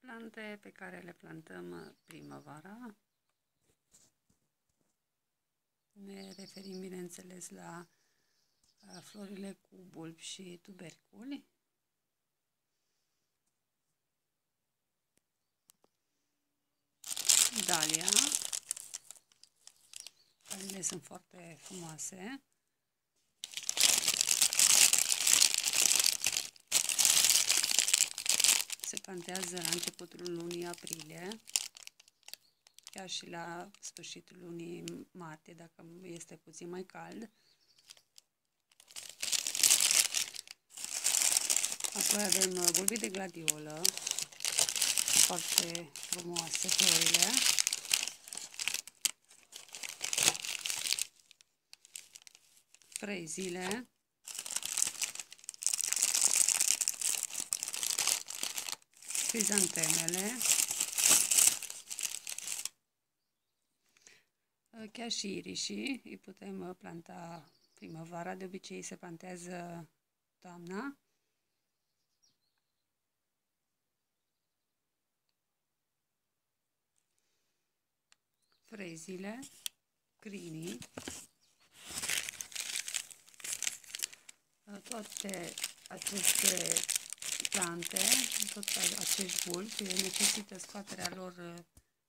Plante pe care le plantăm primăvara. Ne referim, bineînțeles, la florile cu bulbi și tuberculi. Dalia. Daliile sunt foarte frumoase. Se plantează la începutul lunii aprilie, chiar și la sfârșitul lunii martie, dacă este puțin mai cald. Apoi avem bulbii de gladiolă, foarte frumoase florile. Frezile. Crizantemele. Chiar și irișii îi putem planta primăvara, de obicei se plantează toamna. Frezile, crinii, toate aceste plante, tot acești bulbi necesită scoaterea lor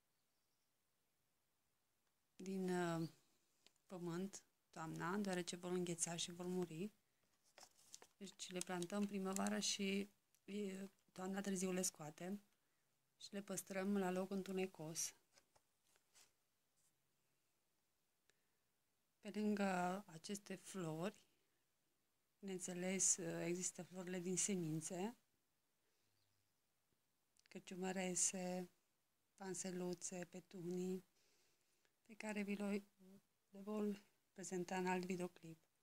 din pământ toamna, deoarece vor îngheța și vor muri. Deci le plantăm primăvara și toamna târziu le scoatem și le păstrăm la loc întunecos. Pe lângă aceste flori, bineînțeles, există florile din semințe, cărciumărese, panseluțe, petunii, pe care le voi prezenta în alt videoclip.